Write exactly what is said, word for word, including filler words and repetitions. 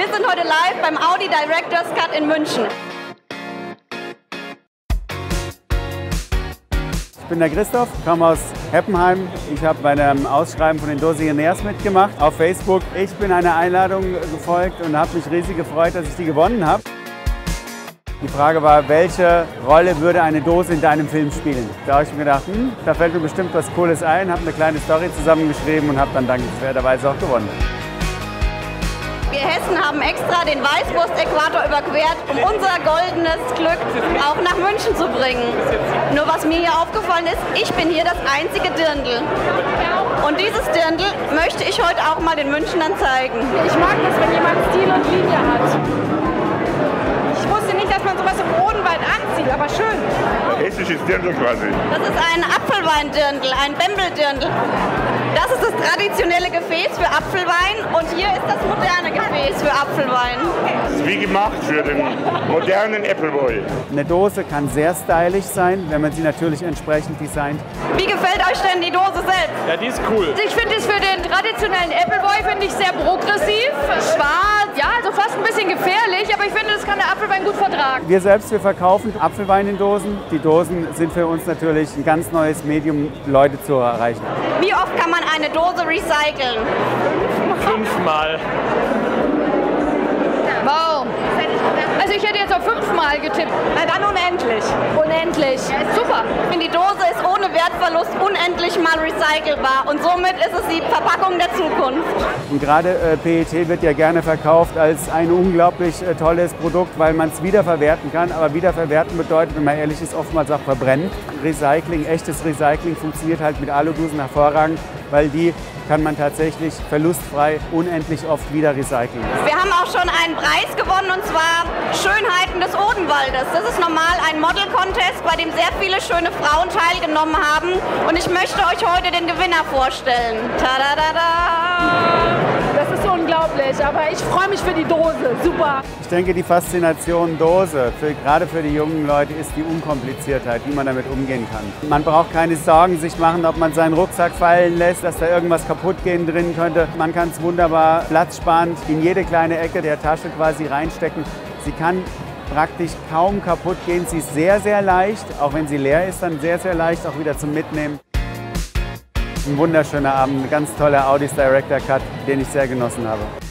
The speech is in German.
Wir sind heute live beim Audi Director's Cut in München. Ich bin der Christoph, komme aus Heppenheim. Ich habe bei einem Ausschreiben von den Dosiniers mitgemacht auf Facebook. Ich bin einer Einladung gefolgt und habe mich riesig gefreut, dass ich die gewonnen habe. Die Frage war, welche Rolle würde eine Dose in deinem Film spielen? Da habe ich mir gedacht, hm, da fällt mir bestimmt was Cooles ein, habe eine kleine Story zusammengeschrieben und habe dann dankenswerterweise auch gewonnen. Wir Hessen haben extra den Weißwurst-Äquator überquert, um unser goldenes Glück auch nach München zu bringen. Nur was mir hier aufgefallen ist, ich bin hier das einzige Dirndl. Und dieses Dirndl möchte ich heute auch mal den Münchnern zeigen. Ich mag das, wenn jemand Stil und Linie hat. Ich wusste nicht, dass man sowas im Odenwald anzieht, aber schön. Hessisches Dirndl quasi. Das ist ein Apfelweindirndl, ein Bembeldirndl. Das ist das traditionelle Gefäß für Apfelwein und hier ist das moderne Gefäß für Apfelwein. Das ist wie gemacht für den modernen Appleboy. Eine Dose kann sehr stylisch sein, wenn man sie natürlich entsprechend designt. Wie gefällt euch denn die Dose selbst? Ja, die ist cool. Ich finde es für den traditionellen Appleboy finde ich sehr progressiv, schwarz, ja, also fast ein bisschen gefährlich, aber ich finde, das kann der Apfelwein gut vertragen. Wir selbst, wir verkaufen Apfelwein in Dosen. Die Dosen sind für uns natürlich ein ganz neues Medium, Leute zu erreichen. Wie oft kann man eine Dose recyceln? Fünfmal. Wow. Also ich hätte jetzt auf fünfmal getippt. Na dann unendlich. Unendlich. Super. Die Dose ist ohne Wertverlust unendlich mal recycelbar und somit ist es die Verpackung der Zukunft. Und gerade äh, P E T wird ja gerne verkauft als ein unglaublich äh, tolles Produkt, weil man es wiederverwerten kann. Aber wiederverwerten bedeutet, wenn man ehrlich ist, oftmals auch verbrennen. Recycling, echtes Recycling funktioniert halt mit Aludosen hervorragend, weil die kann man tatsächlich verlustfrei unendlich oft wieder recyceln. Wir haben auch schon einen Preis gewonnen und zwar Schönheiten des Odenwaldes. Das ist normal ein Model-Contest, bei dem sehr viele schöne Frauen teilgenommen haben und ich möchte euch heute den Gewinner vorstellen. Tada-da-da! Das ist unglaublich, aber ich freue mich für die Dose. Super. Ich denke, die Faszination Dose, für, gerade für die jungen Leute, ist die Unkompliziertheit, wie man damit umgehen kann. Man braucht keine Sorgen sich machen, ob man seinen Rucksack fallen lässt, dass da irgendwas kaputt gehen drin könnte. Man kann es wunderbar platzsparend in jede kleine Ecke der Tasche quasi reinstecken. Sie kann praktisch kaum kaputt gehen. Sie ist sehr, sehr leicht, auch wenn sie leer ist, dann sehr, sehr leicht auch wieder zum Mitnehmen. Ein wunderschöner Abend, ein ganz toller Audi's Director Cut, den ich sehr genossen habe.